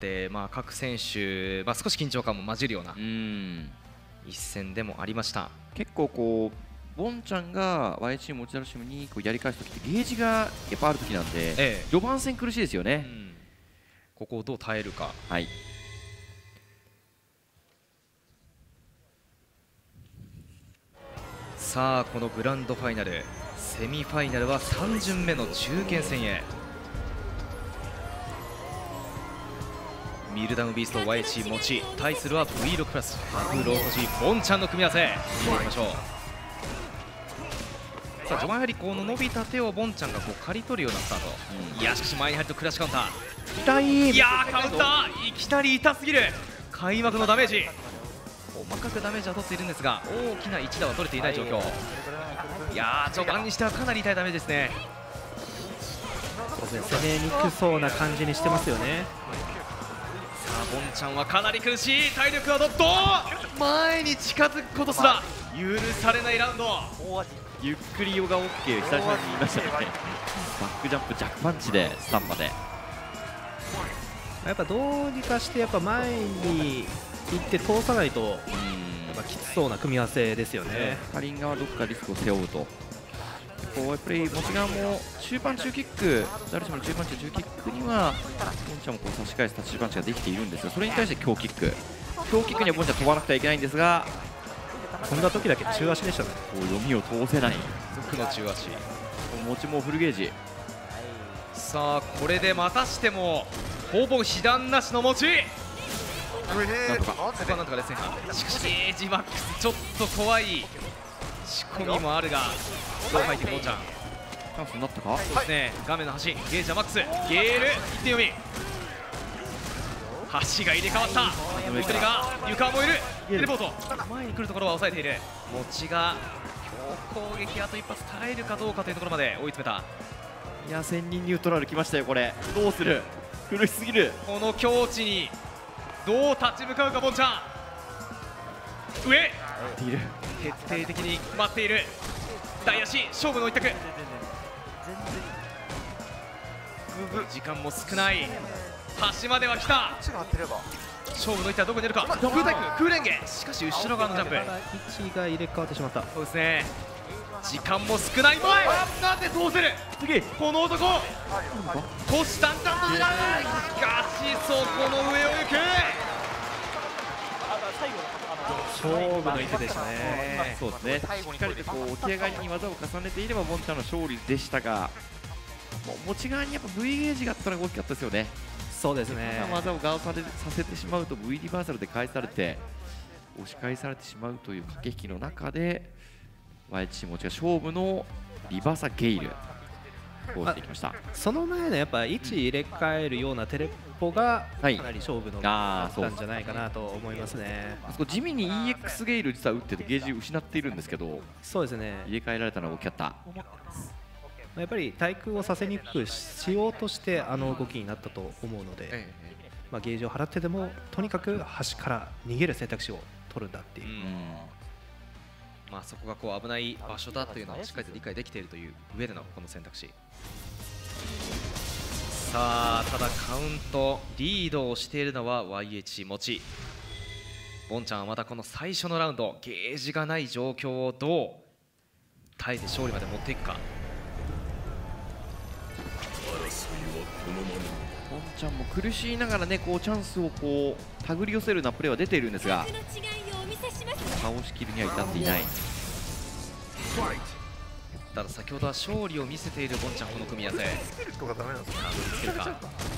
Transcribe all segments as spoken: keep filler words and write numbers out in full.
て、まあ、各選手、まあ、少し緊張感も混じるようなうん一戦でもありました。 結構こうボンちゃんが ワイチーム持ち出しムにこうやり返す時ってゲージがやっぱある時なんで、 ええ、 序盤戦苦しいですよね。 うん、ここをどう耐えるか。 はい、 さあこのグランドファイナルセミファイナルはさん巡目の中堅戦へ。ミルダムビースト ワイエイチ 持ち対するは ブイろく プラスハグロート G ボンちゃんの組み合わせ見ていきましょう。さあ序盤やはりこの伸びた手をボンちゃんがこう刈り取るようなスタート、うん、いやしかし前に入るとクラッシュカウンター痛い。 いやーカウンターいきなり痛すぎる。開幕のダメージ細かくダメージは取っているんですが大きな一打は取れていない状況。いやー序盤にしてはかなり痛いダメージですね。 そうですね、攻めにくそうな感じにしてますよね。 さあボンちゃんはかなり苦しい。体力はどっと前に近づくことすら許されないラウンド。 ゆっくりヨガ OK 久々に言いましたね。バックジャンプ弱パンチでスタンまでやっぱどうにかしてやっぱ前に行って通さないとやっぱきつそうな組み合わせですよね。 カリンガはどこかリスクを背負うとこうやっぱり持ち側も中盤中キック誰しもの中盤中中キックにはボンちゃんもこう差し返す立ちパンチができているんですがそれに対して強キック強キックにはボンちゃん飛ばなくてはいけないんですが飛んだ時だけ中足でしたね。 こう読みを通せない続の中足持ちもフルゲージ。 さあこれでまたしてもほぼ被弾なしの持ちなんとかここはなんとかですね。しかしゲージマックスちょっと怖い仕込みもあるがどう入っていくボンちゃん。 チャンスになったか。 そうですね、画面の端ゲージはマックスゲール一点読み端が入れ替わった一人が床を燃えるテレポート前に来るところは抑えている。持ちが強攻撃あと一発耐えるかどうかというところまで追い詰めた。 いや専任ニュートラル来ましたよ。これどうする。苦しすぎる。 この境地にどう立ち向かうかボンちゃん。上いる徹底的に待っている大足勝負の一択。時間も少ない端までは来た。勝負の一手はどこに出るか。空対空空レンゲしかし後ろ側のジャンプ位置が入れ替わってしまった。 そうですね時間も少ない。前なんで通せる次この男虎視眈々としかしそこの上を行く勝負の一手でしたね。 そうですねしっかりとこう起き上がりに技を重ねていればボンちゃんの勝利でしたがもう持ち側にやっぱ V ゲージがあったのが大きかったですよね。 そうですね。 技をガードされさせてしまうと V リバーサルで返されて押し返されてしまうという駆け引きの中でワイエイチ持ちが勝負のリバーサゲイルをしていきました。 その前のやっぱ位置入れ替えるようなテレポがかはいなり勝負のあーそうだったんじゃないかなと思いますね。 あそこ地味に イーエックス ゲイル実は打っててゲージ失っているんですけどそうですね。 入れ替えられたのが大きかった。 やっぱり対空をさせにくくしようとしてあの動きになったと思うので、 えまあゲージを払ってでもとにかく端から逃げる選択肢を取るんだっていうう。 んまあそこがこう危ない場所だというのをしっかりと理解できているという上でのこの選択肢。さあただカウントリードをしているのは ワイエイチ 持ち。ボンちゃんはまたこの最初のラウンドゲージがない状況をどう耐えて勝利まで持っていくか。 ボンちゃんも苦しいながらねこうチャンスをこう手繰り寄せるようなプレーは出ているんですが倒しきるには至っていない。 ただ先ほどは勝利を見せているボンちゃんこの組み合わせ。カードにつけるか。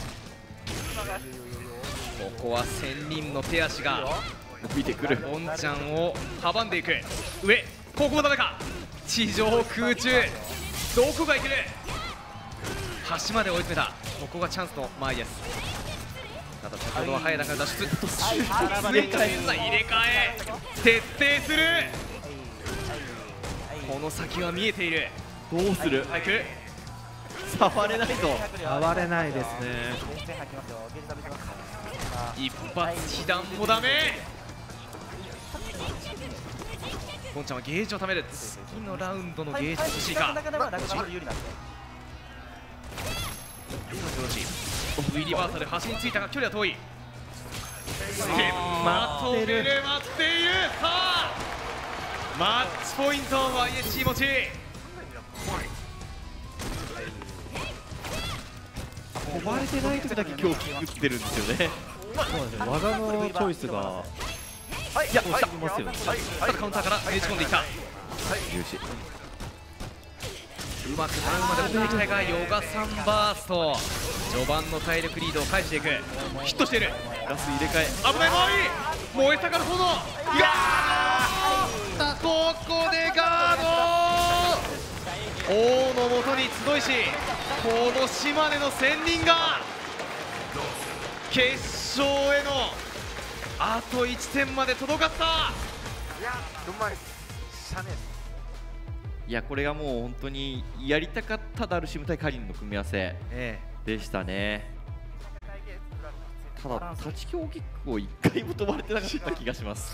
ここは仙人の手足が伸びてくる。 ボンちゃんを阻んでいく。上ここもダメか。地上空中どこがいける。端まで追い詰めた。ここがチャンスの間合いです。ただ先ほどは早い中で脱出。入れ替え徹底する。この先は見えている。 どうする。 早く触れないぞ。 触れないですね。 一発被弾もダメ。ボンちゃんはゲージを貯める。次のラウンドのゲージ欲しいか。V リバーサル端についたが距離は遠い。 まとめで待っている。さあマッチポイント ワイエイチ 持ち。 飛ばれてない時だけ強気打ってるんですよね。 そうなんですよ、技のチョイスがいや落ちてますよね。 ただカウンターからねじ込んでいった。 重視うまくタイムまで持っていきたいがヨガサンバースト、序盤の体力リードを返していく。ヒットしている。 ガス入れ替え。 危ない、周り燃えたから炎。いやーここでガード。王のもとに集いし、この島根の仙人が決勝へのあといってんまで届かった。 いやこれがもう本当にやりたかったダルシム対カリンの組み合わせえでしたね。ただタッチ強キックをいっかいも飛ばれてなかった気がします。